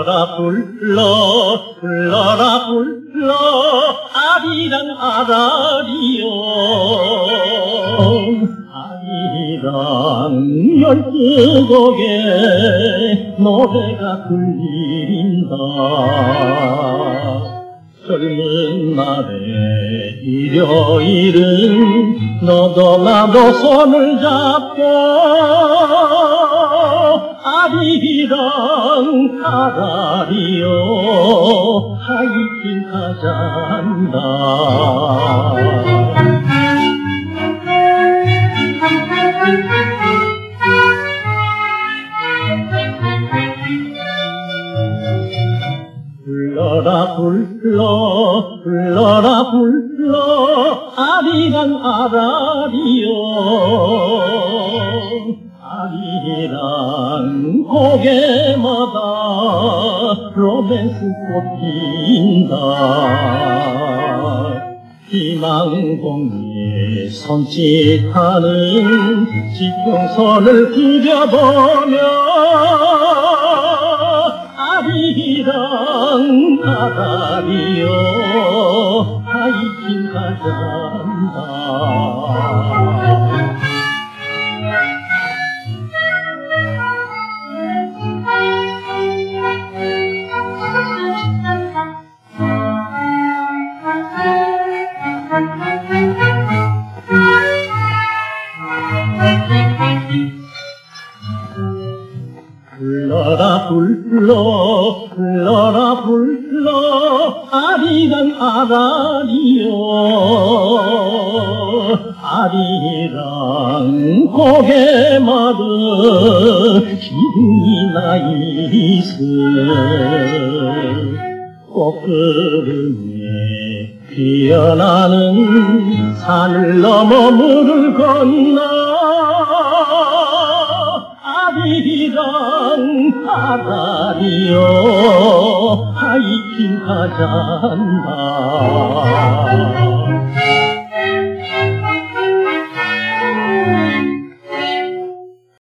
불러라 불러 아리랑 아라리요 아리랑 열두곡에 노래가 들린다 젊은 날의 일요일은 너도 나도 손을 잡고 아리랑 아라리요 하이길 가잔다 불러라 불러 아리랑 아라리요 아리랑 고개마다 로맨스 꽃핀다 희망봉에 손짓하는 지평선을 그려보며 아리랑 아라리요 하이킹 가잔다 불러라 불러 아리랑 아라리요 아리랑 고개마다 기분이 나이스 꽃구름에 피어나는 산을 넘어 물을 건너 아리랑 아라리요 하이킹 가잔다